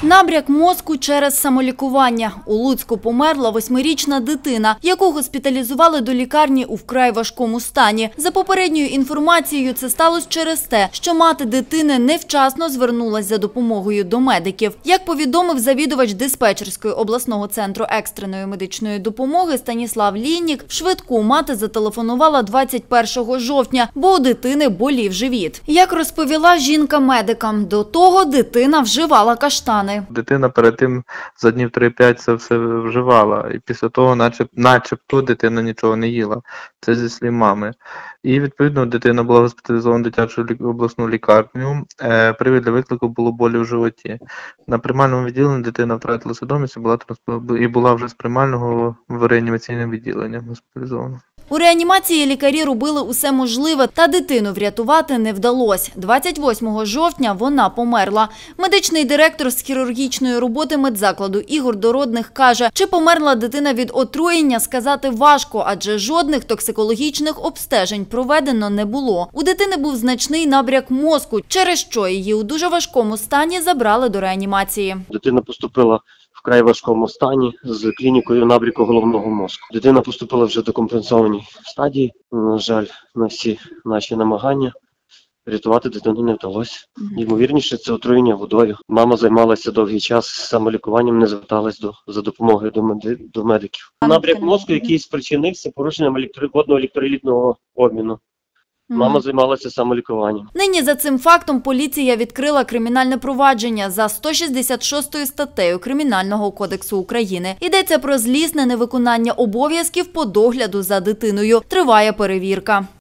Набряк мозку через самолікування. У Луцьку померла 8-річна дитина, яку госпіталізували до лікарні у вкрай важкому стані. За попередньою інформацією, це сталося через те, що мати дитини невчасно звернулася за допомогою до медиків. Як повідомив завідувач диспетчерської обласного центру екстреної медичної допомоги Станіслав Лійнік, в швидку мати зателефонувала 21 жовтня, бо у дитини болів живіт. Як розповіла жінка медикам, до того дитина вживала каштани. Дитина перед тим за днів 3-5 це все вживала. І після того начебто дитина нічого не їла. Це зі слів мами. І відповідно дитина була госпіталізована в дитячу обласну лікарню. Привід для виклику було болі в животі. На приймальному відділенні дитина втратила свідомість і була вже з приймального в реанімаційне відділення госпіталізована. У реанімації лікарі робили усе можливе, та дитину врятувати не вдалося. 28 жовтня вона померла. Медичний директор з хірургічної роботи медзакладу Ігор Дородних каже, чи померла дитина від отруєння, сказати важко, адже жодних токсикологічних обстежень проведено не було. У дитини був значний набряк мозку, через що її у дуже важкому стані забрали до реанімації. Дитина поступила в вкрай важкому стані з клінікою набряку головного мозку. Дитина поступила вже до компенсованій стадії. На жаль, на всі наші намагання врятувати дитину не вдалося. Ймовірніше, це отруєння водою. Мама займалася довгий час самолікуванням, не зверталась за допомогою до медиків. Набряк мозку, який спричинився порушенням водного електролітного обміну. Мама займалася самолікуванням. Нині за цим фактом поліція відкрила кримінальне провадження за 166 статтею Кримінального кодексу України. Йдеться про злісне невиконання обов'язків по догляду за дитиною. Триває перевірка.